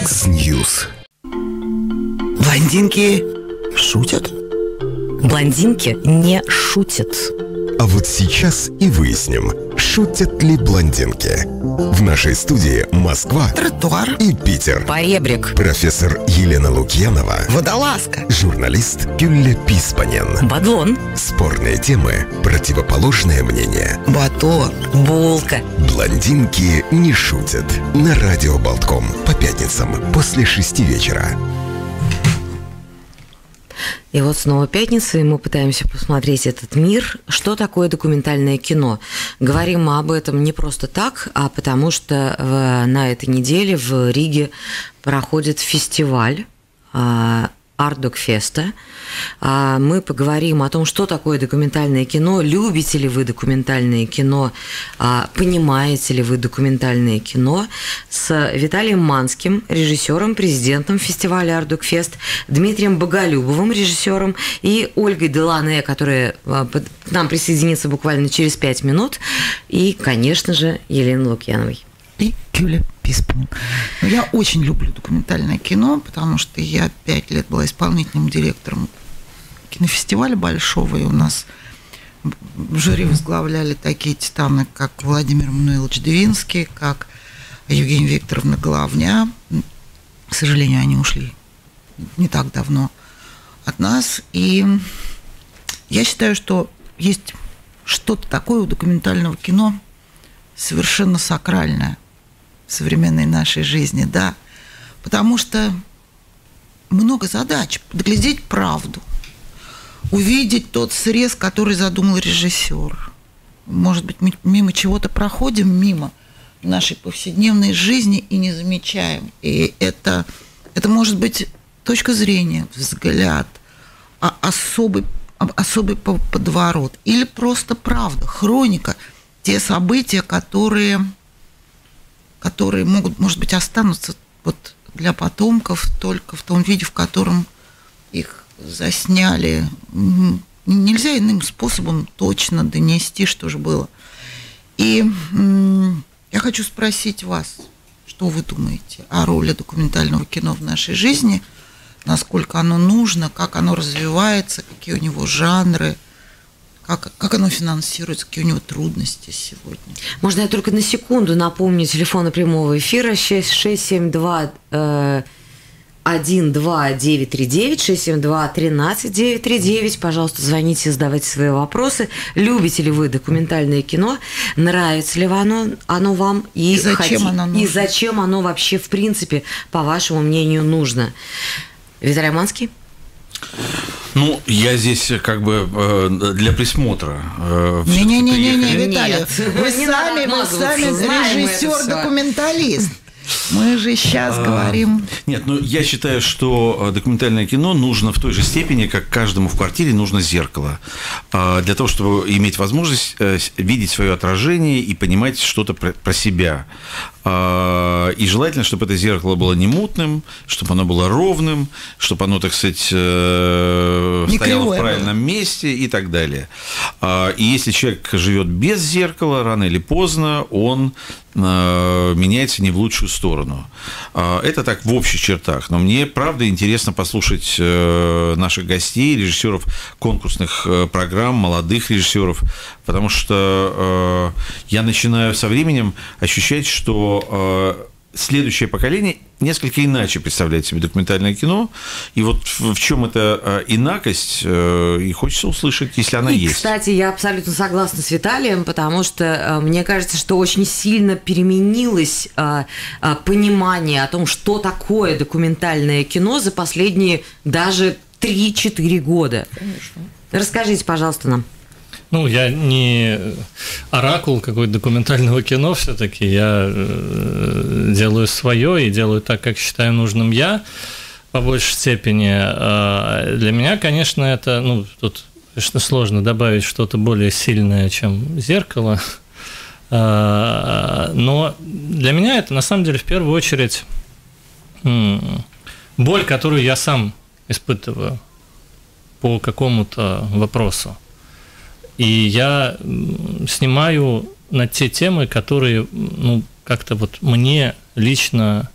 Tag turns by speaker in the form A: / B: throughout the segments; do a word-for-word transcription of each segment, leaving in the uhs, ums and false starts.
A: Яндекс.Ньюс.
B: Блондинки шутят?
C: Блондинки не шутят.
A: А вот сейчас и выясним, шутят ли блондинки. В нашей студии Москва,
B: Тротуар
A: и Питер.
C: Поребрик.
A: Профессор Елена Лукьянова,
B: Водолазка,
A: журналист Гюлля Писпанен.
C: Бадлон.
A: Спорные темы, противоположное мнение.
B: Батон,
C: Булка.
A: Блондинки не шутят. На радио Болтком по пятницам после шести вечера.
C: И вот снова пятница, и мы пытаемся посмотреть этот мир. Что такое документальное кино? Говорим мы об этом не просто так, а потому что в, на этой неделе в Риге проходит фестиваль Ардокфеста. Мы поговорим о том, что такое документальное кино, любите ли вы документальное кино, понимаете ли вы документальное кино, с Виталием Манским, режиссером, президентом фестиваля Ардокфест, Дмитрием Боголюбовым, режиссером, и Ольгой Делане, которая к нам присоединится буквально через пять минут, и, конечно же, Еленой Лукьяновой.
B: И Гюля Писпанен. Я очень люблю документальное кино, потому что я пять лет была исполнительным директором кинофестиваля большого, и у нас в жюри возглавляли такие титаны, как Владимир Мануилович Двинский, как Евгения Викторовна Головня. К сожалению, они ушли не так давно от нас. И я считаю, что есть что-то такое у документального кино совершенно сакральное в современной нашей жизни, да, потому что много задач: подглядеть правду, увидеть тот срез, который задумал режиссер. Может быть, мы мимо чего-то проходим, мимо нашей повседневной жизни и не замечаем. И это, это может быть точка зрения, взгляд, а особый, особый подворот, или просто правда, хроника, те события, которые... которые могут, может быть, останутся вот для потомков только в том виде, в котором их засняли. Нельзя иным способом точно донести, что же было. И я хочу спросить вас, что вы думаете о роли документального кино в нашей жизни, насколько оно нужно, как оно развивается, какие у него жанры, Как, как оно финансируется, какие у него трудности сегодня?
C: Можно я только на секунду напомню телефоны прямого эфира шесть шесть семь два один два девять три девять, шесть семь два тринадцать девять три девять. Пожалуйста, звоните, задавайте свои вопросы. Любите ли вы документальное кино? Нравится ли оно, оно вам? И,
B: и зачем
C: хоти...
B: оно нужно?
C: И зачем оно вообще, в принципе, по вашему мнению, нужно? Виталий Манский?
D: Ну, я здесь как бы э, для присмотра. Э,
B: Не-не-не, Виталий,
C: Нет.
B: вы
C: Не
B: сами, вы сами режиссер-документалист. Мы же сейчас а, говорим...
D: Нет, ну я считаю, что документальное кино нужно в той же степени, как каждому в квартире нужно зеркало. Для того, чтобы иметь возможность видеть свое отражение и понимать что-то про, про себя. И желательно, чтобы это зеркало было не мутным, чтобы оно было ровным, чтобы оно, так сказать, стояло в правильном было. месте и так далее. И если человек живет без зеркала, рано или поздно он меняется не в лучшую сторону. Это так в общих чертах. Но мне, правда, интересно послушать наших гостей, режиссеров конкурсных программ, молодых режиссеров, потому что я начинаю со временем ощущать, что следующее поколение несколько иначе представляет себе документальное кино, и вот в чем эта инакость, и хочется услышать, если она
C: и,
D: есть.
C: Кстати, я абсолютно согласна с Виталием, потому что мне кажется, что очень сильно переменилось понимание о том, что такое документальное кино за последние даже три-четыре года. Конечно. Расскажите, пожалуйста, нам.
E: Ну, я не оракул какой-то документального кино все-таки, я делаю свое и делаю так, как считаю нужным я, по большей степени. Для меня, конечно, это, ну, тут, конечно, сложно добавить что-то более сильное, чем зеркало, но для меня это, на самом деле, в первую очередь боль, которую я сам испытываю по какому-то вопросу. И я снимаю на те темы, которые, ну, как-то вот мне лично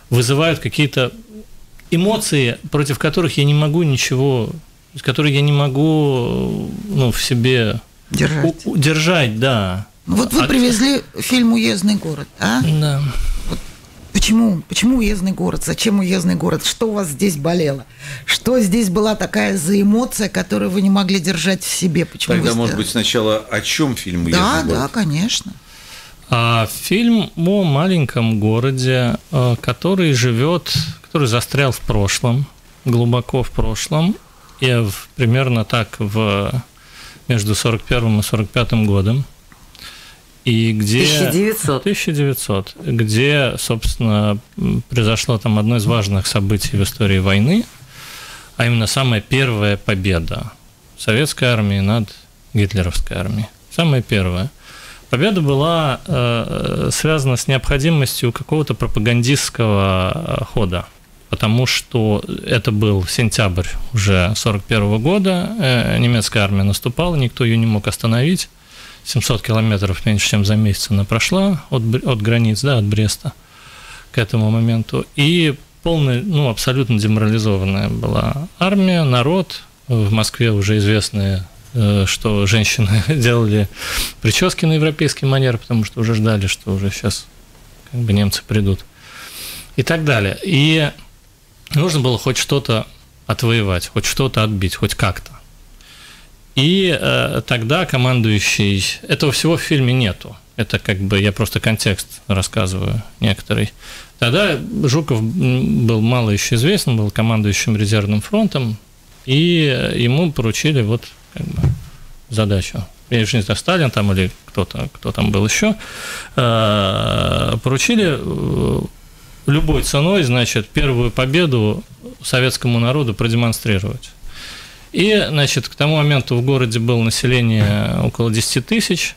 E: вызывают какие-то эмоции, против которых я не могу ничего, которые я не могу, ну, в себе
B: держать.
E: У- держать, да.
B: Ну, вот вы
E: а...
B: привезли фильм «Уездный город», а?
E: Да.
B: Вот почему, почему «Уездный город»? Зачем «Уездный город»? Что у вас здесь болело? Что здесь была такая за эмоция, которую вы не могли держать в себе? Почему
D: Тогда,
B: вы
D: может
B: сделали?
D: быть, сначала о чем фильм «Уездный
B: Да,
D: город»?
B: да, конечно.
E: А фильм о маленьком городе, который живет, который застрял в прошлом, глубоко в прошлом, и в, примерно так в, между сорок первым и сорок пятым годом. И где...
C: тысяча девятьсот.
E: тысяча девятьсот. Где, собственно, произошло там одно из важных событий в истории войны, а именно самая первая победа советской армии над гитлеровской армией. Самая первая. Победа была э, связана с необходимостью какого-то пропагандистского хода, потому что это был сентябрь уже сорок первого года, э, немецкая армия наступала, никто ее не мог остановить, семьсот километров меньше, чем за месяц она прошла от, от границ, да, от Бреста к этому моменту, и полная, ну, абсолютно деморализованная была армия, народ, в Москве уже известные, что женщины делали прически на европейский манер, потому что уже ждали, что уже сейчас как бы немцы придут и так далее. И нужно было хоть что-то отвоевать, хоть что-то отбить, хоть как-то. И э, тогда командующий... Этого всего в фильме нету. Это как бы я просто контекст рассказываю некоторый. Тогда Жуков был мало еще известен, был командующим резервным фронтом, и ему поручили вот как бы задачу. Я не знаю, Сталин там или кто-то, кто там был еще, поручили любой ценой, значит, первую победу советскому народу продемонстрировать. И, значит, к тому моменту в городе было население около десять тысяч,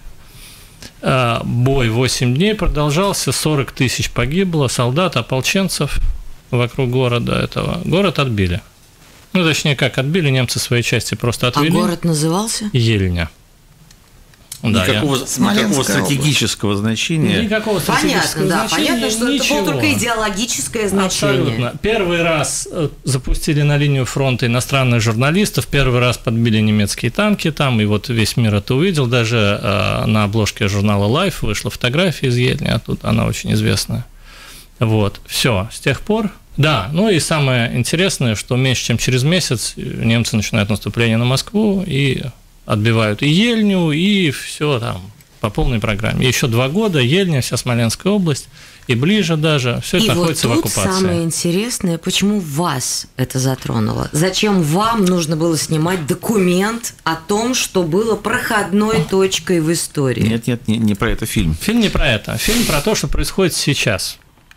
E: бой восемь дней продолжался, сорок тысяч погибло, солдат, ополченцев вокруг города этого. Город отбили. Ну, точнее, как отбили, немцы свои части просто отвели.
C: А город назывался?
E: Ельня. Да,
D: никакого,
E: я...
D: никакого стратегического значения.
E: Никакого стратегического
C: понятно, да,
E: значения.
C: Понятно, что
E: ничего.
C: это было только идеологическое значение.
E: Абсолютно. Первый раз запустили на линию фронта иностранных журналистов, первый раз подбили немецкие танки там, и вот весь мир это увидел. Даже э, на обложке журнала Life вышла фотография из Ельни, а тут она очень известная. Вот, все, с тех пор. Да, ну и самое интересное, что меньше чем через месяц немцы начинают наступление на Москву и отбивают и Ельню, и все там по полной программе. Еще два года Ельня, вся Смоленская область, и ближе даже, все это
C: и
E: находится
C: вот
E: в
C: тут
E: оккупации.
C: Самое интересное, почему вас это затронуло? Зачем вам нужно было снимать документ о том, что было проходной точкой в истории?
D: Нет, нет, не, не про это фильм.
E: Фильм не про это. Фильм про то, что происходит сейчас.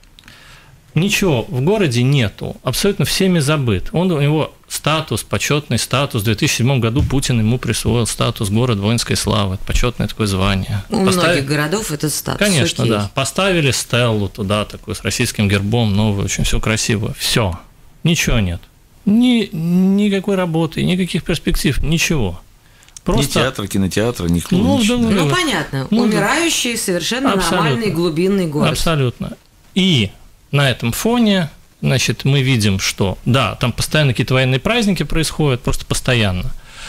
E: Ничего в городе нету, абсолютно всеми забыт. Он, у него статус, почетный статус. В две тысячи седьмом году Путин ему присвоил статус город воинской славы, почетное такое звание.
C: У
E: Поставили...
C: многих городов этот статус.
E: Конечно,
C: окей.
E: да. Поставили стеллу туда, такую с российским гербом, новую, очень все красиво. Все, ничего нет. Ни, никакой работы, никаких перспектив, ничего. Просто...
D: Ни театра, кинотеатра, ни клуба,
E: Ну,
D: ничего.
E: да,
C: Ну, понятно.
E: Ну,
C: Умирающий, совершенно
E: абсолютно.
C: нормальный глубинный город.
E: Абсолютно. И на этом фоне, значит, мы видим, что, да, там постоянно какие-то военные праздники происходят, просто постоянно.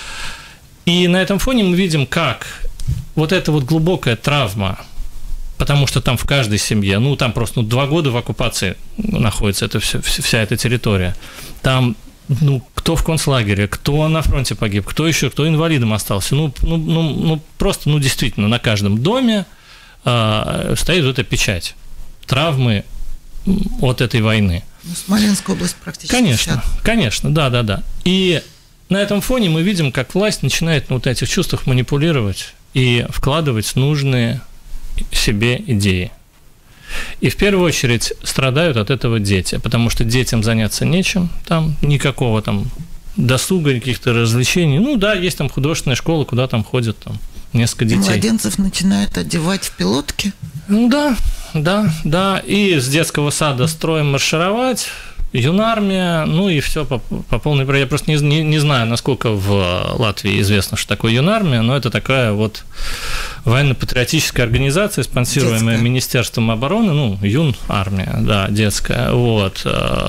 E: И на этом фоне мы видим, как вот эта вот глубокая травма, потому что там в каждой семье, ну, там просто ну, два года в оккупации находится это все, вся эта территория, там, ну, кто в концлагере, кто на фронте погиб, кто еще, кто инвалидом остался, ну, ну, ну, ну просто, ну, действительно, на каждом доме э, стоит вот эта печать травмы от этой войны.
B: Ну, Смоленская область практически
E: Конечно,
B: вся.
E: конечно, да, да, да. И на этом фоне мы видим, как власть начинает на вот этих чувствах манипулировать и вкладывать нужные себе идеи. И в первую очередь страдают от этого дети, потому что детям заняться нечем, там никакого там досуга, каких-то развлечений. Ну да, есть там художественная школа, куда там ходят там несколько детей.
B: Младенцев начинают одевать в пилотки.
E: Ну да, да, да. И с детского сада строим маршировать, Юнармия, ну и все по, по полной программе. Я просто не, не, не знаю, насколько в Латвии известно, что такое Юнармия, но это такая вот военно-патриотическая организация, спонсируемая детская. Министерством обороны, ну, Юнармия, да, детская, вот.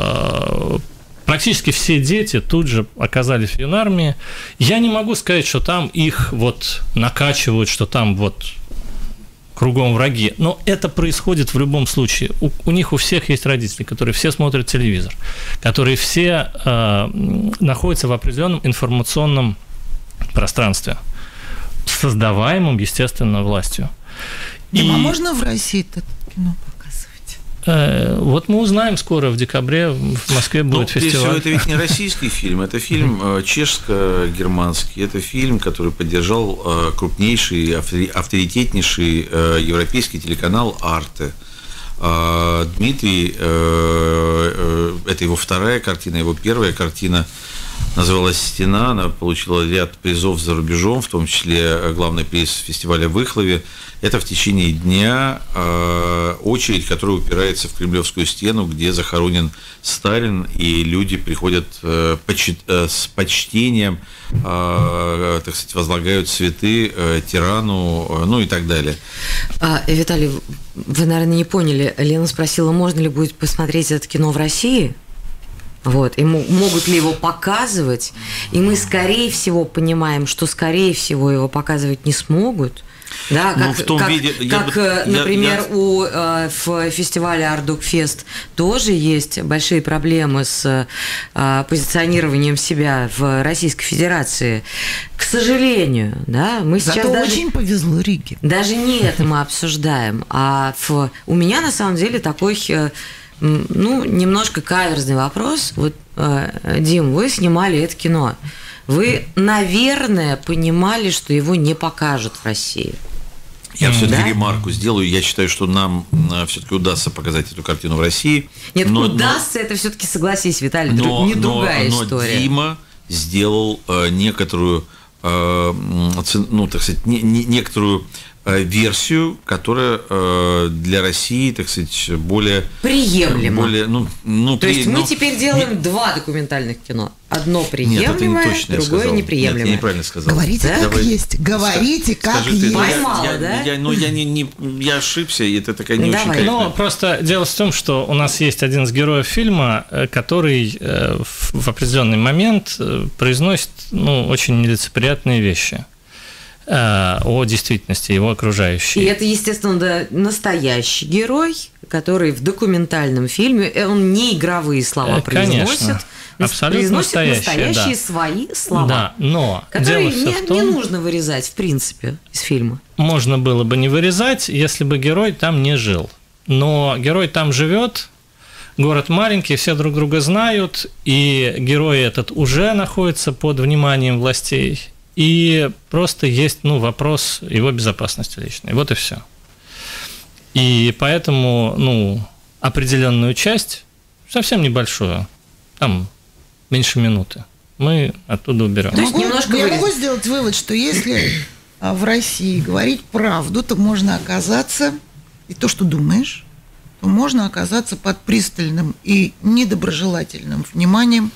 E: Практически все дети тут же оказались в Юнармии. Я не могу сказать, что там их вот накачивают, что там вот кругом враги. Но это происходит в любом случае. У, у них у всех есть родители, которые все смотрят телевизор, которые все э, находятся в определенном информационном пространстве, создаваемом, естественно, властью.
B: И... А
E: И...
B: можно в России это кино показывать?
E: Э, вот мы узнаем скоро, в декабре в Москве будет
D: ну,
E: фестиваль.
D: Всего, это ведь не российский фильм, это фильм чешско-германский, это фильм, который поддержал крупнейший, авторитетнейший европейский телеканал «Арте». Дмитрий, это его вторая картина, его первая картина называлась «Стена», она получила ряд призов за рубежом, в том числе главный приз фестиваля в Ихлове. Это в течение дня э, очередь, которая упирается в Кремлевскую стену, где захоронен Сталин, и люди приходят э, почит, э, с почтением, э, так сказать, возлагают цветы э, тирану, э, ну и так далее.
C: А, Виталий, вы, наверное, не поняли. Лена спросила, можно ли будет посмотреть это кино в России? Вот, и могут ли его показывать, и мы, скорее всего, понимаем, что, скорее всего, его показывать не смогут. Да, как, ну, в том как, виде, как я, например, я, я... у э, в фестивале Ардукфест тоже есть большие проблемы с э, позиционированием себя в Российской Федерации. К сожалению, да, мы сейчас
B: Зато
C: даже,
B: очень повезло Риге.
C: Даже не это мы обсуждаем, а в, у меня на самом деле такой, э, ну, немножко каверзный вопрос. Вот, э, Дим, вы снимали это кино. Вы, наверное, понимали, что его не покажут в России.
D: Я все-таки да? ремарку сделаю. Я считаю, что нам все-таки удастся показать эту картину в России.
C: Нет,
D: но,
C: удастся,
D: но,
C: это все-таки, согласись, Виталий,
D: но,
C: не другая
D: но,
C: история.
D: Но Дима сделал э, некоторую, э, ну, так сказать, не, не, некоторую версию, которая э, для России, так сказать, более...
C: Приемлема.
D: Более, ну, ну,
C: То
D: при,
C: есть мы
D: ну,
C: теперь делаем не... два документальных кино. Одно приемлемое, Нет, не другое неприемлемое.
D: Нет, я неправильно сказал.
B: Говорите,
D: да?
B: как
D: Давай.
B: есть. Говорите,
D: Скажи,
B: как
D: скажи
B: есть.
D: Ты,
C: Поймала,
D: я,
C: да?
D: Я, ну, я, не, не, я ошибся, и это такая не
C: Давай.
D: очень корректная.
E: Ну, просто дело в том, что у нас есть один из героев фильма, который в определенный момент произносит, ну, очень нелицеприятные вещи о действительности его окружающей.
C: И это, естественно, да, настоящий герой, который в документальном фильме, он не игровые слова
E: Конечно.
C: произносит,
E: Абсолютно настоящие,
C: настоящие
E: да.
C: свои слова,
E: да, но
C: которые
E: дело
C: не,
E: в том,
C: не нужно вырезать, в принципе, из фильма.
E: Можно было бы не вырезать, если бы герой там не жил. Но герой там живет, город маленький, все друг друга знают, и герой этот уже находится под вниманием властей. И просто есть, ну, вопрос его безопасности личной. Вот и все. И поэтому, ну, определенную часть, совсем небольшую, там меньше минуты, мы оттуда уберем.
B: То есть немножко я могу сделать вывод, что если в России говорить правду, то можно оказаться, и то, что думаешь, то можно оказаться под пристальным и недоброжелательным вниманием.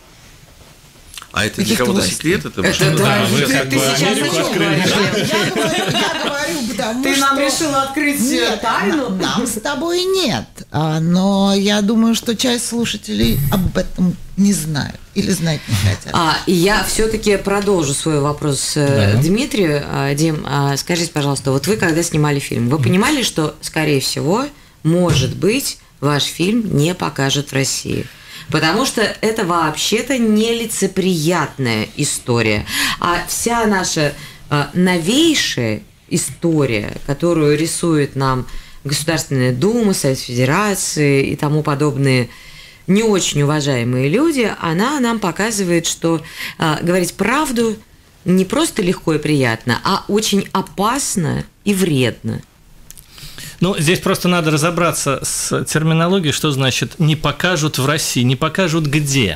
D: А это для кого-то секрет? Это,
C: это да,
E: вы
C: ты,
E: как
C: ты
E: бы
C: сейчас
E: Америку открыли.
B: Я говорю, я говорю, потому
C: ты
B: что...
C: нам решила открыть
B: нет,
C: тайну?
B: Нам, нам с тобой нет. А, но я думаю, что часть слушателей об этом не знают или знать не хотят.
C: А, и я все-таки продолжу свой вопрос
E: да.
C: Дмитрию. Дим, скажите, пожалуйста, вот вы когда снимали фильм, вы понимали, что, скорее всего, может быть, ваш фильм не покажут в России? Потому что это вообще-то нелицеприятная история. А вся наша э, новейшая история, которую рисует нам Государственная Дума, Совет Федерации и тому подобные не очень уважаемые люди, она нам показывает, что э, говорить правду не просто легко и приятно, а очень опасно и вредно.
E: Ну, здесь просто надо разобраться с терминологией, что значит «не покажут в России», не покажут где.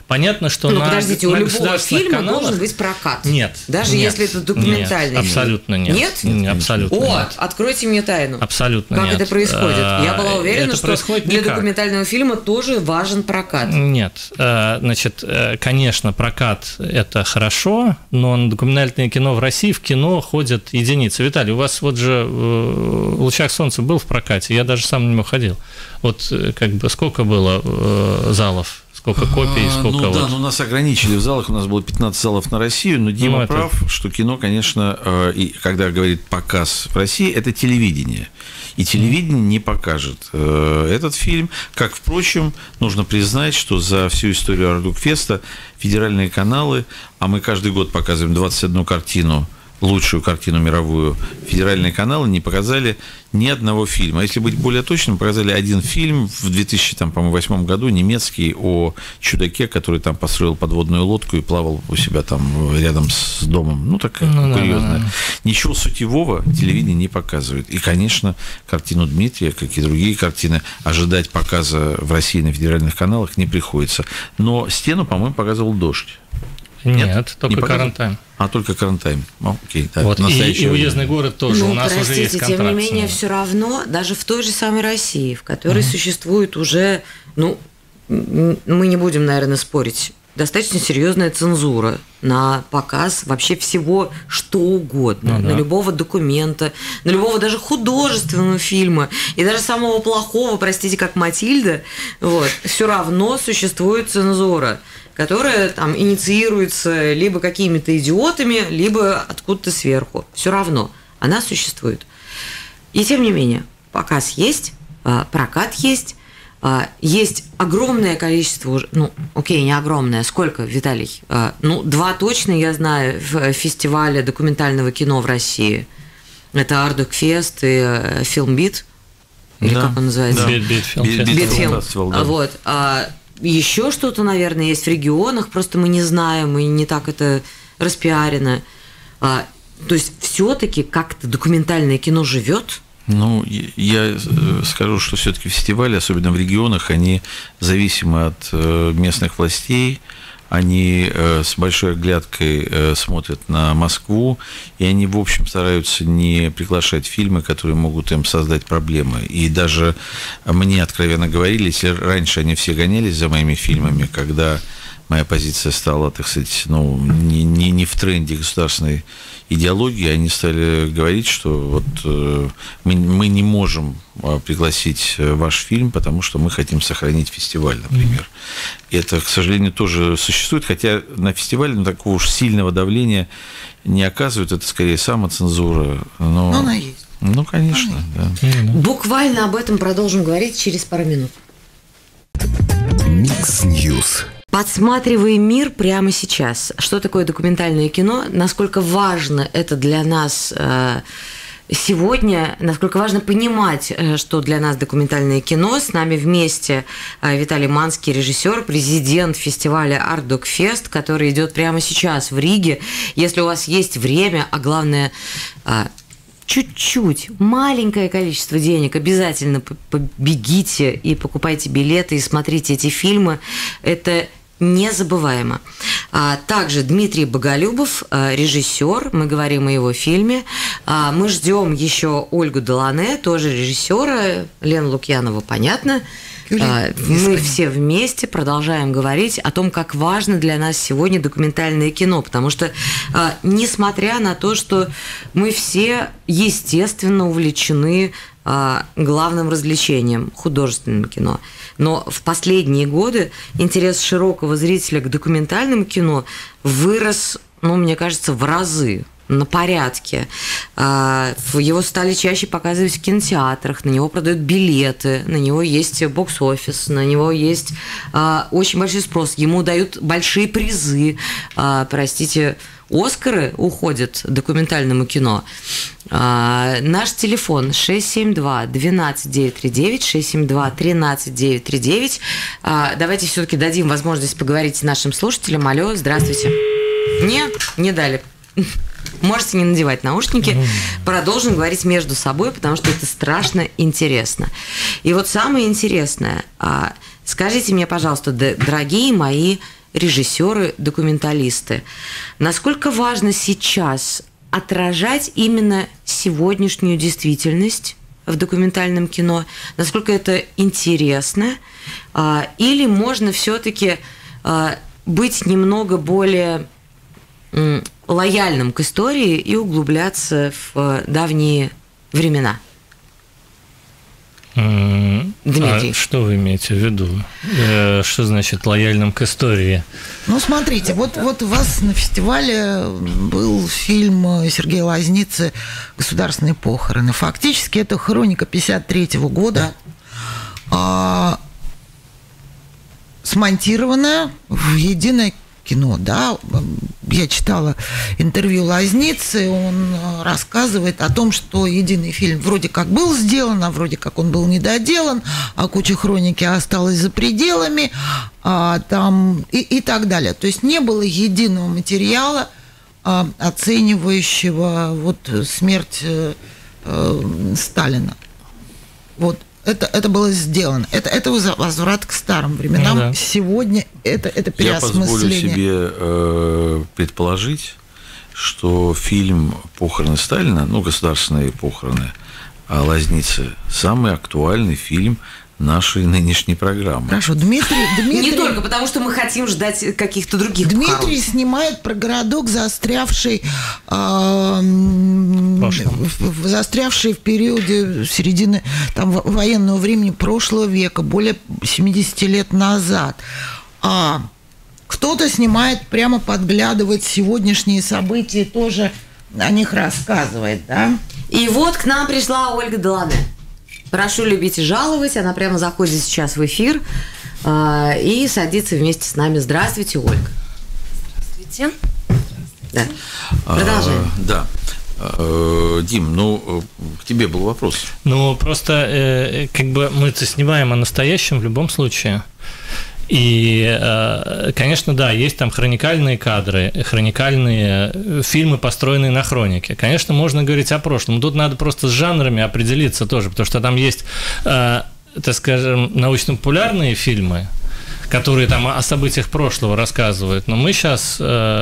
E: Понятно, что
C: ну,
E: на,
C: подождите,
E: на
C: у любого фильма
E: каналах...
C: должен быть прокат.
E: Нет.
C: Даже
E: нет,
C: если это документальный
E: нет,
C: фильм.
E: Абсолютно нет.
C: Нет?
E: Нет, абсолютно
C: О,
E: нет.
C: откройте мне тайну.
E: Абсолютно
C: как
E: нет.
C: Как это происходит? Я была уверена,
E: это
C: что для
E: никак.
C: документального фильма тоже важен прокат.
E: Нет. Значит, конечно, прокат – это хорошо, но на документальное кино в России в кино ходят единицы. Виталий, у вас вот же в «Лучах солнца» был в прокате, я даже сам на него ходил. Вот как бы сколько было залов? Сколько копий, сколько
D: ну,
E: вот...
D: да, но нас ограничили в залах, у нас было пятнадцать залов на Россию, но Дима ну, это... прав, что кино, конечно, и когда говорит показ в России, это телевидение. И телевидение не покажет этот фильм. Как, впрочем, нужно признать, что за всю историю Ардукфеста федеральные каналы, а мы каждый год показываем двадцать одну картину, лучшую картину мировую, федеральные каналы не показали ни одного фильма. Если быть более точным, показали один фильм в две тысячи восьмом году, немецкий, о чудаке, который там построил подводную лодку и плавал у себя там рядом с домом. Ну, такая ну, курьезная. Да, да, да. Ничего сутевого телевидение не показывает. И, конечно, картину Дмитрия, как и другие картины, ожидать показа в России на федеральных каналах не приходится. Но «Стену», по-моему, показывал «Дождь».
E: Нет, Нет только «Карантайм».
D: А, только «Карантайм». Окей, да,
E: вот, и, и «Уездный город» тоже.
C: Ну,
E: у нас
C: простите,
E: уже есть контракт.
C: Тем не менее, все равно, даже в той же самой России, в которой mm-hmm. существует уже, ну, мы не будем, наверное, спорить, достаточно серьезная цензура на показ вообще всего что угодно, ну, да. на любого документа, на любого даже художественного фильма, и даже самого плохого, простите, как «Матильда», вот, все равно существует цензура, которая там инициируется либо какими-то идиотами, либо откуда-то сверху. Все равно она существует. И тем не менее, показ есть, прокат есть, есть огромное количество, ну, окей, не огромное, сколько, Виталий? Ну, два точно, я знаю, в фестивале документального кино в России. Это Ардукфест и Фильмбит, или да, как он называется?
E: Да. Битфилм.
C: Битфилм. Да. Вот. Еще что-то, наверное, есть в регионах, просто мы не знаем, и не так это распиарено. То есть все-таки как-то документальное кино живет?
D: Ну, я скажу, что все-таки фестивали, особенно в регионах, они зависимы от местных властей. Они с большой оглядкой смотрят на Москву, и они, в общем, стараются не приглашать фильмы, которые могут им создать проблемы. И даже мне откровенно говорили, если раньше они все гонялись за моими фильмами, когда моя позиция стала, так сказать, ну, не, не, не в тренде государственной идеологии, они стали говорить, что вот э, мы, мы не можем пригласить ваш фильм, потому что мы хотим сохранить фестиваль, например. И это, к сожалению, тоже существует, хотя на фестивале ну, такого уж сильного давления не оказывают, это скорее самоцензура. Но,
B: но она есть.
D: Ну, конечно, да.
C: Буквально об этом продолжим говорить через пару минут.
A: Микс Ньюс.
C: Подсматриваем мир прямо сейчас. Что такое документальное кино? Насколько важно это для нас сегодня? Насколько важно понимать, что для нас документальное кино? С нами вместе Виталий Манский, режиссер, президент фестиваля Ардукфест, который идет прямо сейчас в Риге. Если у вас есть время, а главное чуть-чуть, маленькое количество денег, обязательно побегите и покупайте билеты и смотрите эти фильмы. Это незабываемо. Также Дмитрий Боголюбов, режиссер, мы говорим о его фильме. Мы ждем еще Ольгу Делане, тоже режиссера, Лену Лукьянову, понятно. Юлия, мы все вместе продолжаем говорить о том, как важно для нас сегодня документальное кино, потому что, несмотря на то, что мы все, естественно, увлечены главным развлечением – художественным кино. Но в последние годы интерес широкого зрителя к документальному кино вырос, ну, мне кажется, в разы, на порядке. Его стали чаще показывать в кинотеатрах, на него продают билеты, на него есть бокс-офис, на него есть очень большой спрос, ему дают большие призы, простите, Оскары уходят документальному кино. А, наш телефон шесть семь два двенадцать девять три девять, шесть семь два тринадцать девять три девять. А, давайте все-таки дадим возможность поговорить нашим слушателям. Алло, здравствуйте. Нет, не дали. Можете не надевать наушники. Продолжим говорить между собой, потому что это страшно интересно. И вот самое интересное, скажите мне, пожалуйста, дорогие мои режиссеры, документалисты. Насколько важно сейчас отражать именно сегодняшнюю действительность в документальном кино, насколько это интересно, или можно все-таки быть немного более лояльным к истории и углубляться в давние времена?
E: Дмитрий. А что вы имеете в виду? Что значит лояльным к истории?
B: Ну, смотрите, вот, вот у вас на фестивале был фильм Сергея Лазницы «Государственные похороны». Фактически это хроника пятьдесят третьего года, а, смонтированная в единое кино, да. Я читала интервью Лазницы, он рассказывает о том, что единый фильм вроде как был сделан, а вроде как он был недоделан, а куча хроники осталась за пределами, а там и, и так далее. То есть не было единого материала, а, оценивающего вот смерть э, э, Сталина. Вот. Это, это было сделано. Это, это возврат к старым временам. Ну, да. Сегодня это, это переосмысление.
D: Я позволю себе э, предположить, что фильм «Похороны Сталина», ну, государственные похороны Лазницы, самый актуальный фильм нашей нынешней программы.
B: Хорошо, Дмитрий, Дмитрий...
C: Не только потому, что мы хотим ждать каких-то других
B: Дмитрий
C: похорон.
B: Снимает про городок, застрявший, э, застрявший в периоде середины там, военного времени прошлого века, более семьдесят лет назад. А кто-то снимает, прямо подглядывает сегодняшние события, тоже о них рассказывает, да?
C: И вот к нам пришла Ольга Делане. Прошу любить и жаловать. Она прямо заходит сейчас в эфир э, и садится вместе с нами. Здравствуйте, Ольга.
F: Здравствуйте.
C: Да. Продолжаем.
D: А, да. А, Дим, ну, к тебе был вопрос.
E: Ну, просто э, как бы мы-то снимаем о настоящем в любом случае. И, конечно, да, есть там хроникальные кадры, хроникальные фильмы, построенные на хронике. Конечно, можно говорить о прошлом. Тут надо просто с жанрами определиться тоже, потому что там есть, так скажем, научно-популярные фильмы, которые там о событиях прошлого рассказывают, но мы сейчас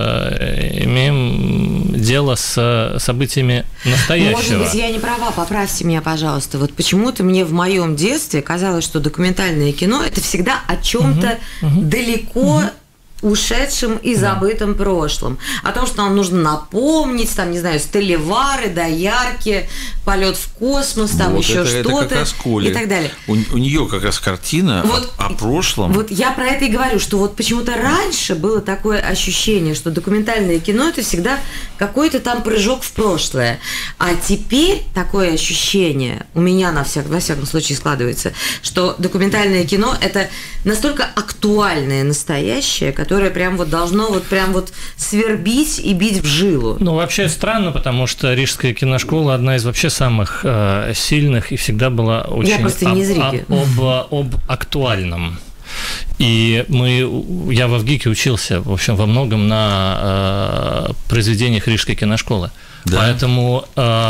E: э, имеем дело с событиями настоящего.
C: Может быть, я не права, поправьте меня, пожалуйста. Вот почему-то мне в моем детстве казалось, что документальное кино – это всегда о чем-то угу, угу, далеко угу. ушедшем и забытом да. прошлом. О том, что нам нужно напомнить, там, не знаю, стелевары, доярки, полет в космос, там вот еще это, что-то
D: это
C: и так далее.
D: У, у нее как раз картина вот, о, о прошлом.
C: Вот я про это и говорю, что вот почему-то раньше было такое ощущение, что документальное кино – это всегда какой-то там прыжок в прошлое. А теперь такое ощущение у меня на всяк, во всяком случае складывается, что документальное кино – это настолько актуальное настоящее, которое прям вот должно вот прям вот свербить и бить в жилу.
E: Ну, вообще странно, потому что Рижская киношкола одна из вообще самых э, сильных и всегда была очень
C: Я просто не
E: об, об, об, об актуальном. И мы, я во ВГИКе учился, в общем, во многом на э, произведениях Рижской киношколы. Да. Поэтому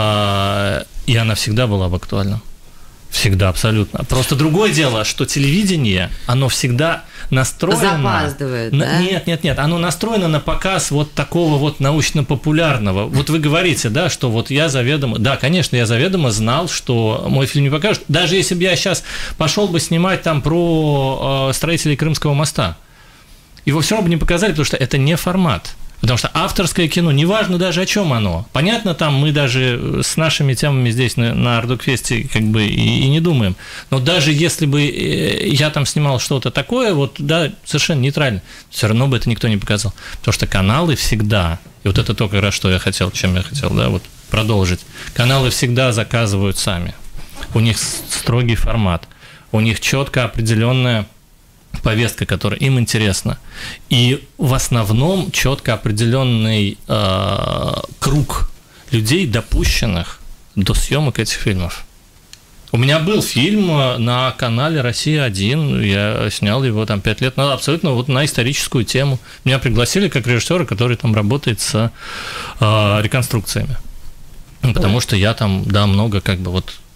E: э, и она всегда была об актуальном. Всегда, абсолютно. Просто другое дело, что телевидение, оно всегда настроено...
C: Запаздывает, на, да?
E: Нет, нет, нет, оно настроено на показ вот такого вот научно-популярного. Вот вы говорите, да, что вот я заведомо... Да, конечно, я заведомо знал, что мой фильм не покажут. Даже если бы я сейчас пошел бы снимать там про э, строителей Крымского моста, его все равно бы не показали, потому что это не формат. Потому что авторское кино, неважно даже о чем оно. Понятно, там мы даже с нашими темами здесь на, на Ардукфесте как бы и, и не думаем. Но даже если бы я там снимал что-то такое, вот, да, совершенно нейтрально, все равно бы это никто не показал. Потому что каналы всегда, и вот это то, как раз, что я хотел, чем я хотел, да, вот продолжить. Каналы всегда заказывают сами. У них строгий формат, у них четко определенная повестка, которая им интересна. И в основном четко определенный э, круг людей, допущенных до съемок этих фильмов. У меня был фильм на канале «Россия один», я снял его там пять лет назад, абсолютно вот на историческую тему. Меня пригласили как режиссера, который там работает с э, реконструкциями. Потому что я там, да, много как бы вот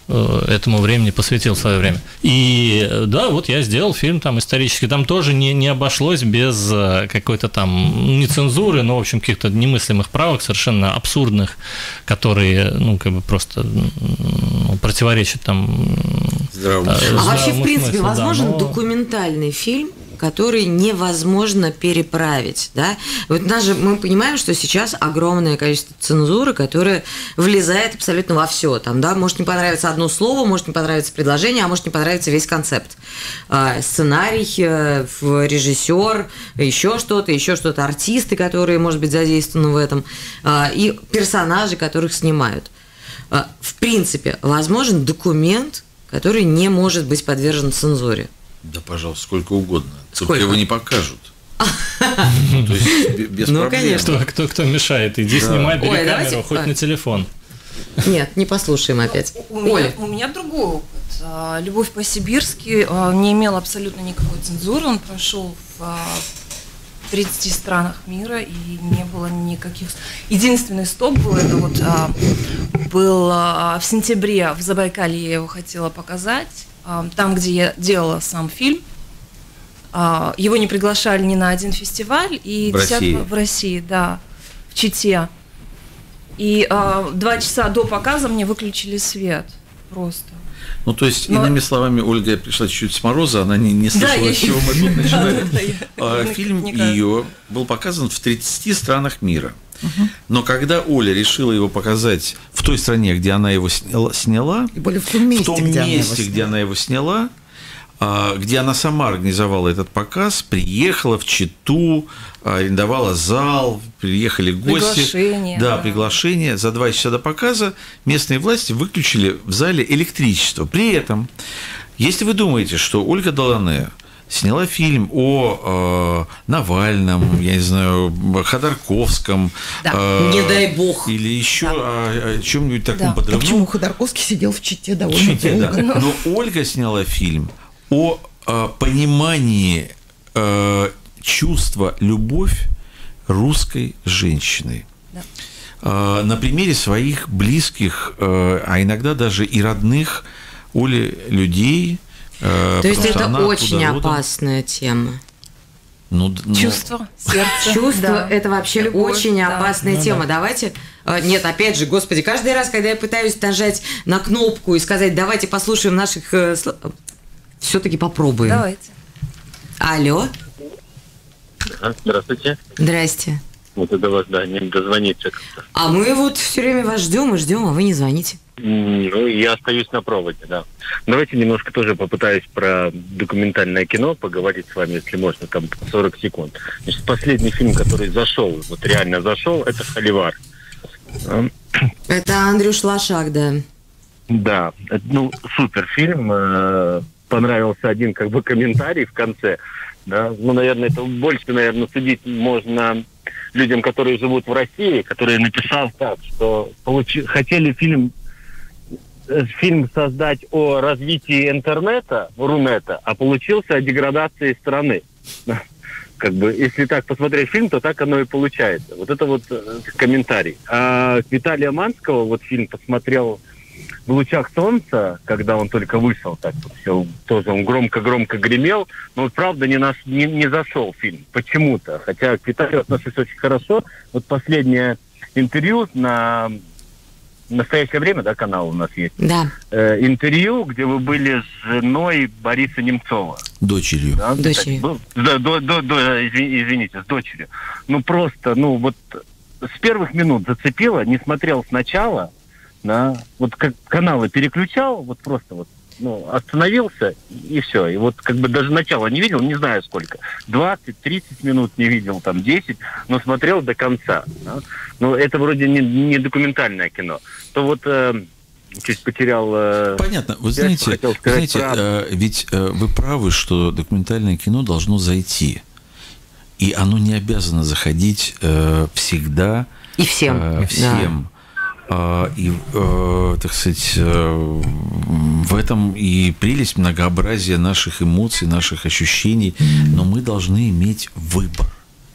E: этому времени посвятил свое время. И да, вот я сделал фильм там исторический, там тоже не, не обошлось без какой-то там не цензуры, но, в общем, каких-то немыслимых правок, совершенно абсурдных, которые, ну, как бы просто ну, противоречат там...
C: Здравому. А вообще, в принципе,
E: смыслу,
C: возможен
E: да, но...
C: документальный фильм, который невозможно переправить, да? Вот даже мы понимаем, что сейчас огромное количество цензуры, которая влезает абсолютно во все. Там, да, может не понравиться одно слово, может не понравиться предложение, а может не понравиться весь концепт. Сценарий, режиссер, еще что-то, еще что-то, артисты, которые, может быть, задействованы в этом, и персонажи, которых снимают. В принципе, возможен документ, который не может быть подвержен цензуре.
D: Да, пожалуйста, сколько угодно.
C: Сколько?
D: Только его не покажут. Ну, то есть, без
C: Ну,
D: проблем.
C: конечно.
E: Кто, кто мешает? Иди снимай, бери
C: Ой,
E: камеру,
C: давайте-
E: хоть на телефон.
C: Нет, не послушаем опять.
F: У меня,
C: Оля.
F: у меня другой опыт. А, «Любовь по-сибирски» а, не имел абсолютно никакой цензуры. Он прошел в а, тридцати странах мира, и не было никаких... Единственный стоп был, это вот а, был а, в сентябре в Забайкалье, я его хотела показать. А, там, где я делала сам фильм. А, его не приглашали ни на один фестиваль. И
D: В России?
F: В России, да, в Чите. И а, два часа до показа мне выключили свет. Просто.
D: Ну, то есть,
F: Но-
D: иными словами, Ольга пришла чуть-чуть с мороза, она не, не слышала,
F: я
D: с чего мы тут начинали.
F: Да, да, я-
D: А,
F: мне
D: Фильм
F: как- мне
D: ее был показан в тридцати странах мира. Но когда Оля решила его показать в той стране, где она его сняла, сняла
B: И более в том месте,
D: в том
B: где,
D: месте,
B: она его
D: где она его сняла, а, где она сама организовала этот показ, приехала в Читу, арендовала зал, приехали гости.
F: Приглашение,
D: Да,
F: да.
D: приглашение. За два часа до показа местные власти выключили в зале электричество. При этом, если вы думаете, что Ольга Долане сняла фильм о э, Навальном, я не знаю, Ходорковском,
F: Да.
D: э,
C: Не дай бог.
D: или еще о, о чем-нибудь таком
F: Да.
D: подрывном.
B: Почему Ходорковский сидел в Чите довольно
D: Чите, да.
B: долго?
D: Но Ольга сняла фильм о, э, понимании э, чувства любовь русской женщины.
F: Да.
D: Э, на примере своих близких, э, а иногда даже и родных Оли людей. э,
C: То есть
D: потому что
C: это
D: она
C: очень
D: оттуда родом.
C: опасная тема.
D: Ну, д- ну,
F: Чувство, сердце.
C: Чувство
F: да.
C: это вообще
F: Любовь,
C: очень
F: да.
C: опасная
E: Ну
C: тема.
E: да.
C: Давайте. э, Нет, опять же, господи, каждый раз, когда я пытаюсь нажать на кнопку и сказать, давайте послушаем наших, все-таки попробуем.
F: Давайте.
C: Алло,
G: А, Здравствуйте.
C: здрасте.
G: Вот это вас, да, не дозвониться как-то.
C: А мы вот все время вас ждем и ждем, а вы не звоните.
G: М, Ну, я остаюсь на проводе, да. Давайте немножко тоже попытаюсь про документальное кино поговорить с вами, если можно, там сорок секунд. Значит, последний фильм, который зашел, вот реально зашел, это «Холивар». А,
C: Это Андрюш Лошак, да.
G: Да, это, ну, супер фильм. э, Понравился один как бы комментарий в конце. Да? Ну, наверное, это больше, наверное, судить можно людям, которые живут в России, которые написал так, что получи- хотели фильм э, фильм создать о развитии интернета, Рунета, а получился о деградации страны. Как бы, если так посмотреть фильм, то так оно и получается. Вот это вот э, комментарий. А Виталия Манского вот фильм посмотрел в «Лучах солнца», когда он только вышел, так вот все, тоже он громко-громко гремел, но вот правда не, наш, не, не зашел фильм почему-то. Хотя к Виталию отношусь очень хорошо. Вот последнее интервью на «Настоящее время», да, канал у нас есть,
C: Да,
G: э, интервью, где вы были с женой Бориса Немцова.
D: дочерью.
G: Да?
C: Дочерью.
G: Был- Да, до, до, до, изви- извините, с дочерью. Ну, просто, ну, вот с первых минут зацепило, не смотрел сначала, да, вот как каналы переключал, вот просто вот, ну, остановился, и все. И вот как бы даже начала не видел, не знаю сколько, двадцать-тридцать минут не видел, там, десять, но смотрел до конца. Да? Но это вроде не, не документальное кино. То вот э, чуть потерял... э,
D: Понятно. Вы
G: Я
D: знаете,
G: хотел
D: вы
G: сказать
D: знаете
G: про-
D: э, ведь э, вы правы, что документальное кино должно зайти. И оно не обязано заходить э, всегда
C: и всем.
D: э,
C: Да.
D: всем. А, И, э, так сказать, э, в этом и прелесть многообразия наших эмоций, наших ощущений. Но мы должны иметь выбор.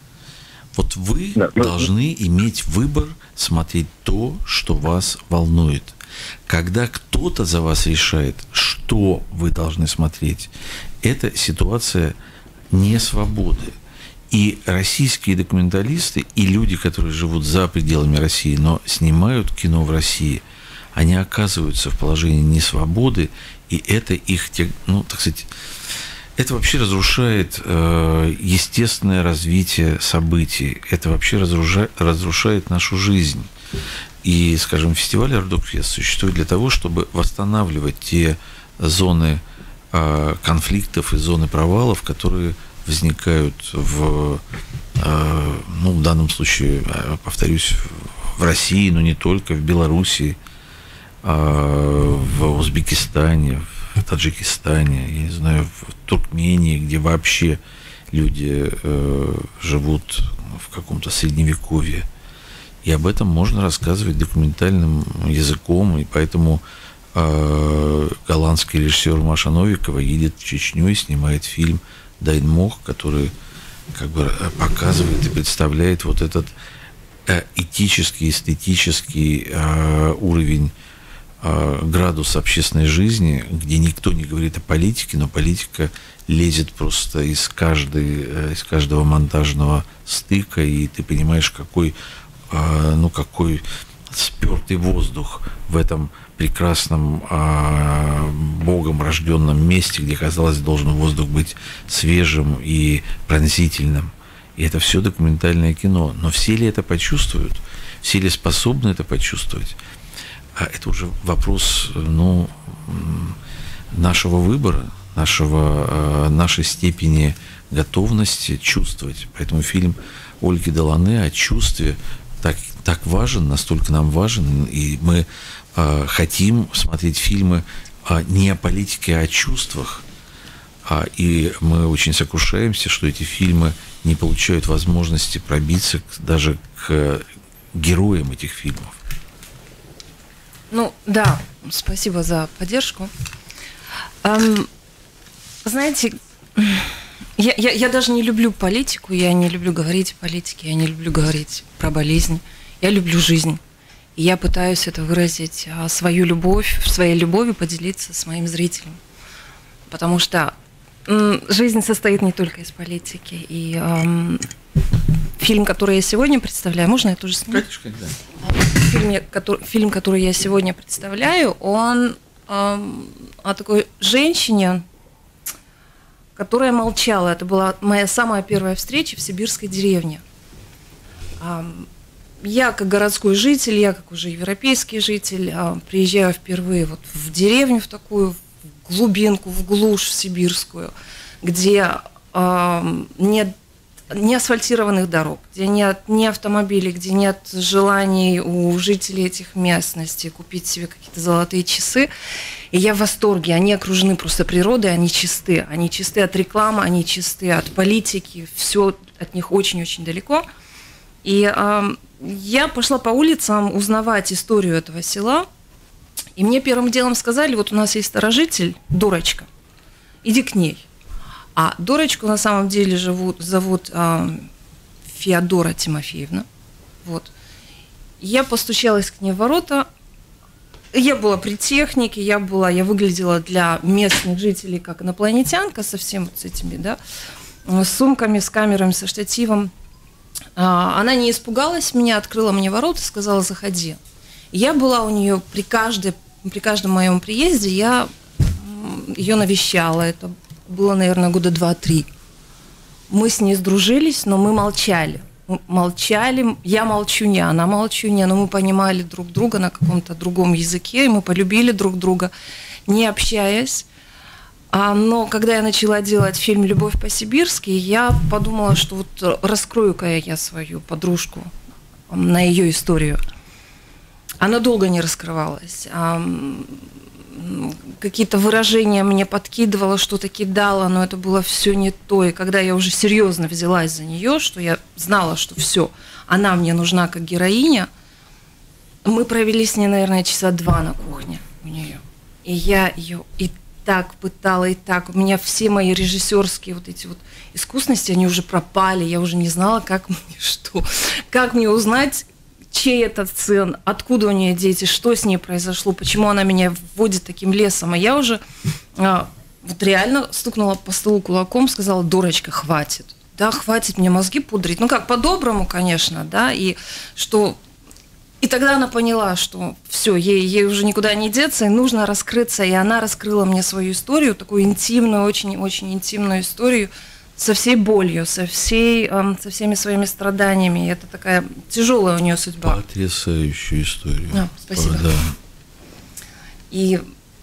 D: Вот вы
G: Да, ну-
D: должны иметь выбор смотреть то, что вас волнует. Когда кто-то за вас решает, что вы должны смотреть, это ситуация несвободы. И российские документалисты, и люди, которые живут за пределами России, но снимают кино в России, они оказываются в положении несвободы, и это их, ну, так сказать, это вообще разрушает э, естественное развитие событий, это вообще разрушает, разрушает нашу жизнь. И, скажем, фестиваль «Ардукфест» существует для того, чтобы восстанавливать те зоны э, конфликтов и зоны провалов, которые возникают в, э, ну, в данном случае, повторюсь, в России, но не только, в Белоруссии, э, в Узбекистане, в Таджикистане, я не знаю, в Туркмении, где вообще люди э, живут в каком-то средневековье. И об этом можно рассказывать документальным языком, и поэтому э, голландский режиссер Маша Новикова едет в Чечню и снимает фильм «Дайнмох», который как бы показывает и представляет вот этот э, этический, эстетический э, уровень, э, градус общественной жизни, где никто не говорит о политике, но политика лезет просто из, каждой, э, из каждого монтажного стыка, и ты понимаешь, какой, э, ну, какой спертый воздух в этом прекрасном, э, Богом рожденном месте, где, казалось, должен воздух быть свежим и пронзительным. И это все документальное кино. Но все ли это почувствуют? Все ли способны это почувствовать? А это уже вопрос, ну, нашего выбора, нашего, нашей степени готовности чувствовать. Поэтому фильм Ольги Делане о чувстве так, так важен, настолько нам важен, и мы э, хотим смотреть фильмы э, не о политике, а о чувствах. А, и мы очень сокрушаемся, что эти фильмы не получают возможности пробиться к, даже к героям этих фильмов.
F: Ну, да, спасибо за поддержку. Эм, знаете, я, я, я даже не люблю политику, я не люблю говорить о политике, я не люблю говорить про болезнь. Я люблю жизнь. И я пытаюсь это выразить, свою любовь, своей любовью поделиться с моим зрителем. Потому что м, жизнь состоит не только из политики. И эм, фильм, который я сегодня представляю, можно я тоже сниму?
D: Конечно, да.
F: Фильм, который, фильм, который я сегодня представляю, он эм, о такой женщине, которая молчала. Это была моя самая первая встреча в сибирской деревне. Эм, Я, как городской житель, я, как уже европейский житель, приезжаю впервые вот в деревню, в такую в глубинку, в глушь сибирскую, где э, нет ни асфальтированных дорог, где нет ни автомобилей, где нет желаний у жителей этих местностей купить себе какие-то золотые часы. И я в восторге. Они окружены просто природой, они чисты. Они чисты от рекламы, они чисты от политики, все от них очень-очень далеко. И э, я пошла по улицам узнавать историю этого села, и мне первым делом сказали, вот у нас есть старожитель, Дурочка, иди к ней. А Дурочку на самом деле живут, зовут э, Феодора Тимофеевна. Вот. Я постучалась к ней в ворота, я была при технике, я, была, я выглядела для местных жителей как инопланетянка со всем вот с этими, да, с сумками, с камерами, со штативом. Она не испугалась меня, открыла мне ворота, сказала, заходи. Я была у нее при, каждой, при каждом моем приезде, я ее навещала. Это было, наверное, года два-три. Мы с ней сдружились, но мы молчали. Мы молчали, я молчу не, она молчу не, но мы понимали друг друга на каком-то другом языке, и мы полюбили друг друга, не общаясь. А, но когда я начала делать фильм «Любовь по-сибирски», я подумала, что вот раскрою-ка я свою подружку на ее историю. Она долго не раскрывалась. А, какие-то выражения мне подкидывала, что-то кидала, но это было все не то. И когда я уже серьезно взялась за нее, что я знала, что все, она мне нужна как героиня, мы провели с ней, наверное, часа два на кухне у нее. И я ее и так пытала, и так. У меня все мои режиссерские вот эти вот искусности, они уже пропали. Я уже не знала, как мне что, как мне узнать, чей этот сын, откуда у нее дети, что с ней произошло, почему она меня вводит таким лесом. А я уже а, вот реально стукнула по столу кулаком, сказала: дурочка, хватит. Да, хватит мне мозги пудрить. Ну как, по-доброму, конечно, да, и что... И тогда она поняла, что все, ей, ей уже никуда не деться, и нужно раскрыться. И она раскрыла мне свою историю, такую интимную, очень-очень интимную историю, со всей болью, со, всей, со всеми своими страданиями. И это такая тяжелая у нее судьба.
D: Потрясающая история.
F: А, спасибо.
D: Да.
F: И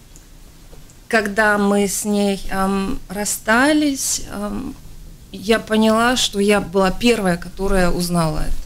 F: когда мы с ней эм, расстались, эм, я поняла, что я была первая, которая узнала это.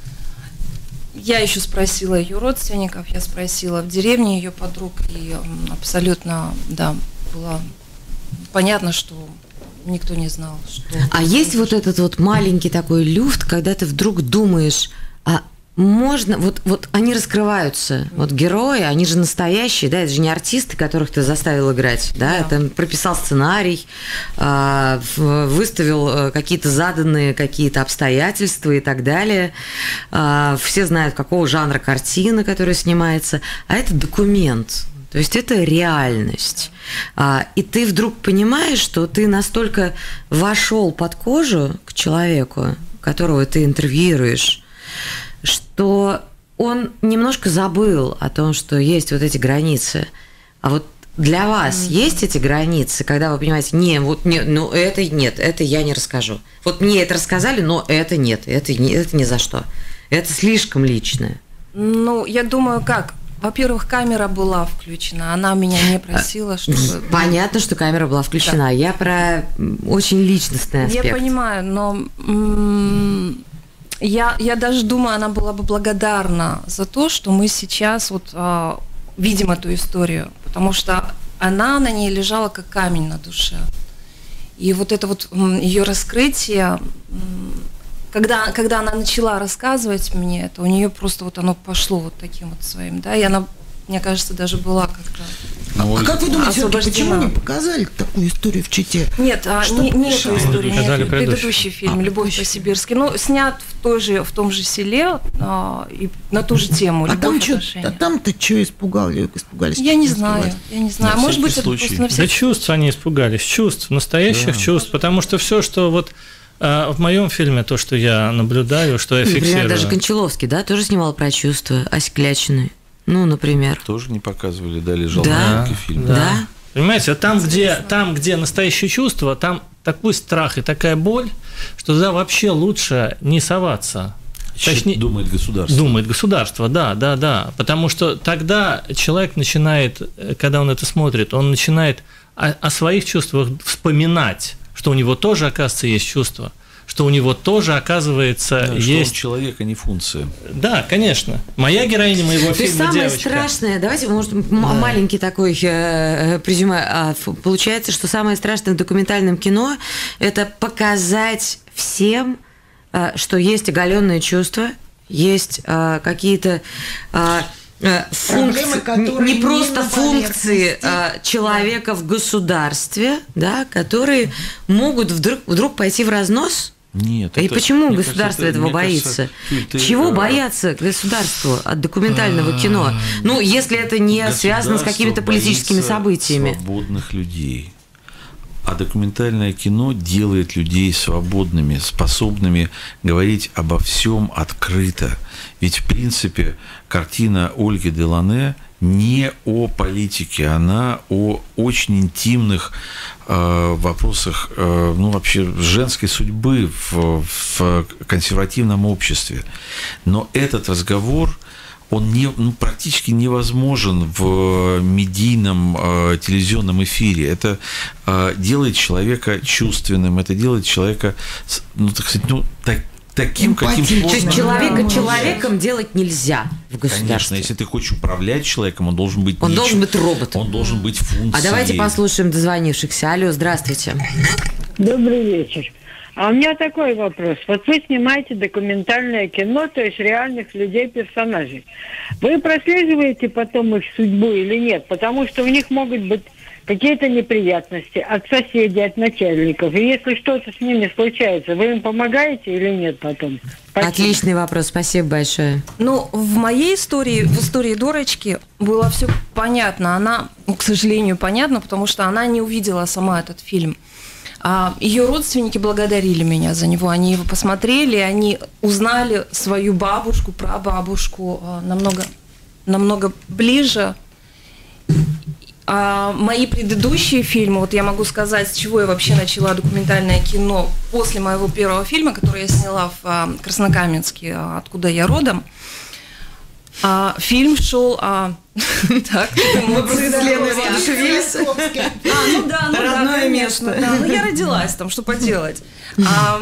F: Я еще спросила ее родственников, я спросила в деревне ее подруг, и эм, абсолютно, да, было понятно, что никто не знал, что...
C: А есть вот этот вот маленький такой люфт, когда ты вдруг думаешь, а можно, вот, вот они раскрываются, вот герои, они же настоящие, да, это же не артисты, которых ты заставил играть, да,
F: Да.
C: это прописал сценарий, а, в- выставил какие-то заданные какие-то обстоятельства и так далее, а, все знают, какого жанра картина, которая снимается, а это документ. То есть это реальность. А, и ты вдруг понимаешь, что ты настолько вошел под кожу к человеку, которого ты интервьюируешь, что он немножко забыл о том, что есть вот эти границы. А вот для вас есть эти границы, когда вы понимаете, не, вот не, ну это нет, это я не расскажу. Вот мне это рассказали, но это нет, это, не- это ни за что. Это слишком личное.
F: Ну, я думаю, как? Во-первых, камера была включена, она меня не просила, чтобы...
C: Понятно, что камера была включена. Я про м, очень личностный аспект.
F: Я понимаю, но м, я, я даже думаю, она была бы благодарна за то, что мы сейчас вот а, видим эту историю, потому что она на ней лежала как камень на душе. И вот это вот м, ее раскрытие, м, когда, когда она начала рассказывать мне это, у нее просто вот оно пошло вот таким вот своим, да, и она, мне кажется, даже была как-то...
D: Ну,
B: А как вы думаете, всё-таки, почему
F: освобождена.
B: не показали такую историю в Чите?
F: Нет, а,
B: Что
F: не, не эту
B: помешало?
F: историю,
E: Показали
F: нет,
E: предыдущий.
F: предыдущий фильм
B: А,
F: «Любовь
B: предыдущий.
F: по-сибирски». Ну, снят в, той же, в том же селе а, и на ту же тему,
B: А
F: любовь
B: там
F: и
B: чё,
F: отношения.
B: а там-то что испугали, испугались?
F: Я не
B: честно
F: знаю,
B: сказать?
F: я не знаю.
D: На
F: Может быть,
D: всякий
F: это
D: случай.
F: просто на
E: Да
F: всякий
E: чувств они испугались, чувств, настоящих
D: Да.
E: чувств, потому что все, что вот а, в моем фильме, то, что я наблюдаю, что я
C: Например,
E: фиксирую.
C: даже Кончаловский, да, тоже снимал про чувства, Ася Клячиной. Ну, например.
D: Тоже не показывали, да, лежал
C: Да.
D: на полке фильм.
C: Да.
E: Понимаете, а там, где, там, где настоящее чувство, там такой страх и такая боль, что туда вообще лучше не соваться. Точнее,
D: Думает государство.
E: думает государство, да, да, да. Потому что тогда человек начинает, э, когда он это смотрит, он начинает о, о своих чувствах вспоминать, что у него тоже, оказывается, есть чувства, что у него тоже, оказывается,
D: Да, что
E: есть...
D: он человек, а не функция.
E: Да, конечно. Моя героиня моего
C: То есть
E: фильма
C: самое
E: девочка.
C: страшное, давайте, может, м- маленький такой э, э, презюме. А, ф- получается, что самое страшное в документальном кино – это показать всем, э, что есть оголенные чувства, есть э, какие-то э, э,
B: Проблемы,
C: функции,
B: которые
C: не
B: не
C: просто
B: на
C: функции
B: поверхности.
C: э, человека в государстве, да, которые могут вдруг, вдруг пойти в разнос.
D: Нет.
C: И
D: это-
C: почему
D: мне
C: государство
D: кажется,
C: этого
D: мне кажется,
C: боится?
D: Юль, ты,
C: Чего
D: э,
C: бояться государству от документального кино? Ну, если это не связано с
D: государство
C: какими-то политическими
D: боится
C: событиями.
D: свободных людей. А документальное кино делает людей свободными, способными говорить обо всем открыто. Ведь, в принципе, картина Ольги Делане не о политике, она о очень интимных э, вопросах, э, ну, вообще, женской судьбы в, в консервативном обществе. Но этот разговор, он не, ну, практически невозможен в медийном э, телевизионном эфире. Это э, делает человека чувственным, это делает человека, с- ну, так сказать, ну, так, таким, каким
B: Эмпатичным.
C: То есть
B: Можно.
C: человека
B: Да.
C: человеком делать нельзя в
D: Конечно,
C: государстве.
D: если ты хочешь управлять человеком, он должен быть
C: Он
D: не
C: должен
D: чу-
C: быть роботом.
D: Он должен быть функцией.
C: А давайте послушаем дозвонившихся. Алло, здравствуйте.
H: Добрый вечер. А у меня такой вопрос. Вот вы снимаете документальное кино, то есть реальных людей, персонажей. Вы прослеживаете потом их судьбу или нет? Потому что у них могут быть какие-то неприятности от соседей, от начальников. И если что-то с ними случается, вы им помогаете или нет потом? Спасибо.
C: Отличный вопрос, спасибо большое.
F: Ну, в моей истории, в истории Дорочки было все понятно. Она, к сожалению, понятно, потому что она не увидела сама этот фильм. А ее родственники благодарили меня за него. Они его посмотрели, они узнали свою бабушку, прабабушку намного, намного ближе. А мои предыдущие фильмы, вот я могу сказать, с чего я вообще начала документальное кино после моего первого фильма, который я сняла в Краснокаменске, откуда я родом. А, фильм шел... А, так, мы просто с Леной воодушевились. А, ну да, ну да, конечно. Да, ну я родилась там, что поделать. А,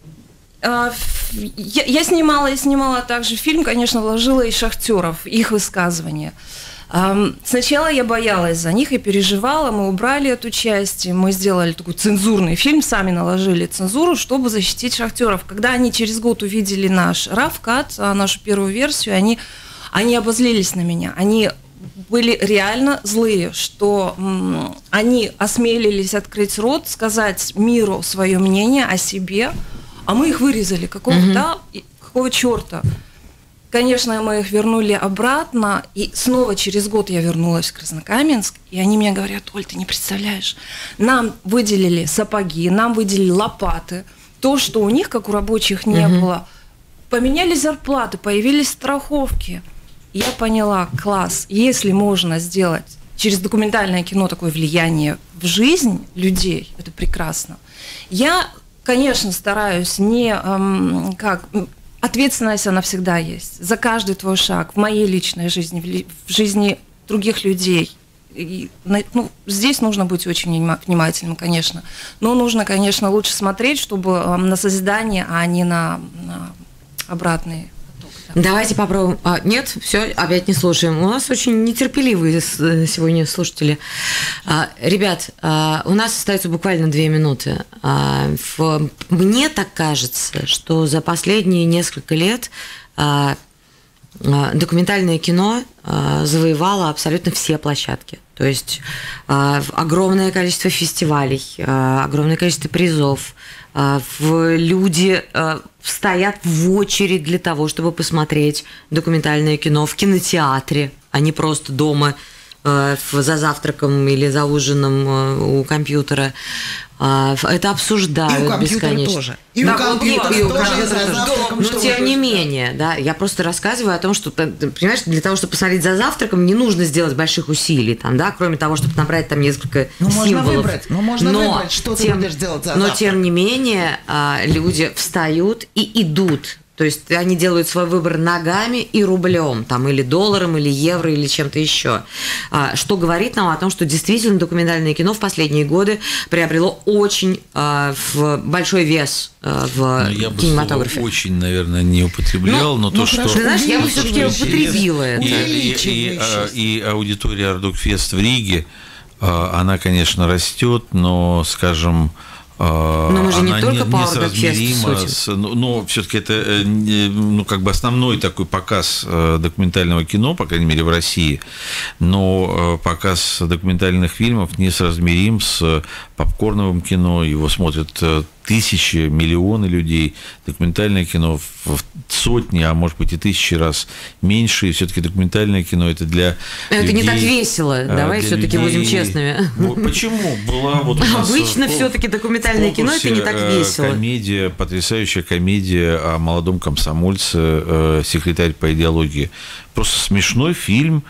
F: а, я, я снимала, я снимала также фильм, конечно, вложила и шахтеров, их высказывания. А, сначала я боялась за них и переживала, мы убрали эту часть, мы сделали такой цензурный фильм, сами наложили цензуру, чтобы защитить шахтеров. Когда они через год увидели наш раф-кат, нашу первую версию, они... Они обозлились на меня, они были реально злые, что м, они осмелились открыть рот, сказать миру свое мнение о себе, а мы их вырезали, какого, mm-hmm. да, какого черта. Конечно, мы их вернули обратно, и снова через год я вернулась в Краснокаменск, и они мне говорят: Оль, ты не представляешь, нам выделили сапоги, нам выделили лопаты, то, что у них, как у рабочих, не mm-hmm. было. Поменялись зарплаты, появились страховки. Я поняла, класс, если можно сделать через документальное кино такое влияние в жизнь людей, это прекрасно. Я, конечно, стараюсь не, эм, как, ответственность она всегда есть за каждый твой шаг в моей личной жизни, в жизни других людей. И, ну, здесь нужно быть очень внимательным, конечно, но нужно, конечно, лучше смотреть, чтобы э, на созидание, а не на, на обратные.
C: Давайте попробуем. А, нет, все, опять не слушаем. У нас очень нетерпеливые сегодня слушатели. А, ребят, а, у нас остается буквально две минуты. А, в, мне так кажется, что за последние несколько лет а, а, документальное кино а, завоевало абсолютно все площадки. То есть а, огромное количество фестивалей, а, огромное количество призов. А, в, люди а, стоят в очередь для того, чтобы посмотреть документальное кино в кинотеатре, а не просто дома э, за завтраком или за ужином э, у компьютера. Э, это обсуждают
B: и у компьютера
C: бесконечно.
B: Тоже. И да, у компьютера
C: и у
B: тоже.
C: компьютера тоже. Но тем не менее, да, я просто рассказываю о том, что, понимаешь, для того, чтобы посмотреть за завтраком, не нужно сделать больших усилий, там, да, кроме того, чтобы набрать там несколько
B: ну,
C: символов.
B: Можно выбрать, но можно
C: но
B: выбрать, что
C: тем,
B: ты будешь делать за
C: Но
B: завтраком.
C: тем не менее, люди встают и идут. То есть они делают свой выбор ногами и рублем, там, или долларом, или евро, или чем-то еще. Что говорит нам о том, что действительно документальное кино в последние годы приобрело очень большой вес в
D: я
C: кинематографе.
D: Я бы очень, наверное, не употреблял, но, но
C: ну,
D: то, что...
C: Ты знаешь, я бы все-таки употребила это.
D: И, и, и, и аудитория Ардукфест в Риге, она, конечно, растет, но, скажем...
C: Но мы же не только по
D: несоразмеримо с, но, но все-таки это ну, как бы основной такой показ документального кино, по крайней мере, в России, но показ документальных фильмов несоразмерим с попкорновым кино, его смотрят тысячи, миллионы людей, документальное кино в сотни, а может быть и тысячи раз меньше, и все-таки документальное кино это для
C: это
D: людей,
C: не так весело, давай все-таки будем честными.
D: Почему? Была вот у нас
C: обычно все-таки документальное кино это не так весело.
D: Комедия, потрясающая комедия о молодом комсомольце, секретарь по идеологии. Просто смешной фильм.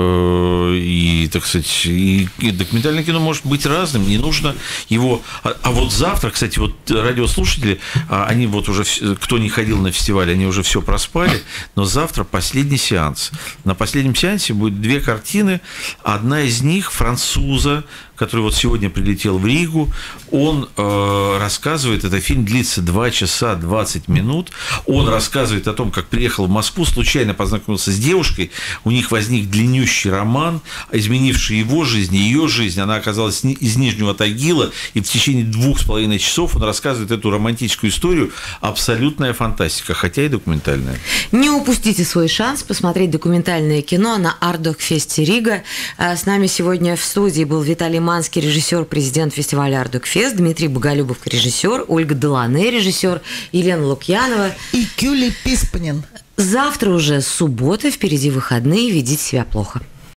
D: И, так сказать, и, и документальное кино может быть разным, не нужно его... А, а вот завтра, кстати, вот радиослушатели, они вот уже, кто не ходил на фестиваль, они уже все проспали, но завтра последний сеанс. На последнем сеансе будет две картины, одна из них француза, который вот сегодня прилетел в Ригу, он э, рассказывает, этот фильм длится два часа двадцать минут, он рассказывает о том, как приехал в Москву, случайно познакомился с девушкой, у них возник длиннющий роман, изменивший его жизнь, ее жизнь, она оказалась из Нижнего Тагила, и в течение двух с половиной часов он рассказывает эту романтическую историю, абсолютная фантастика, хотя и документальная.
C: Не упустите свой шанс посмотреть документальное кино на Ардукфесте Рига. С нами сегодня в студии был Виталий Манский, режиссер, президент фестиваля Ардукфест, Дмитрий Боголюбов, режиссер, Ольга Делане, режиссер, Елена Лукьянова
B: и Кюли Писпанин.
C: Завтра уже суббота, впереди выходные, ведите себя плохо.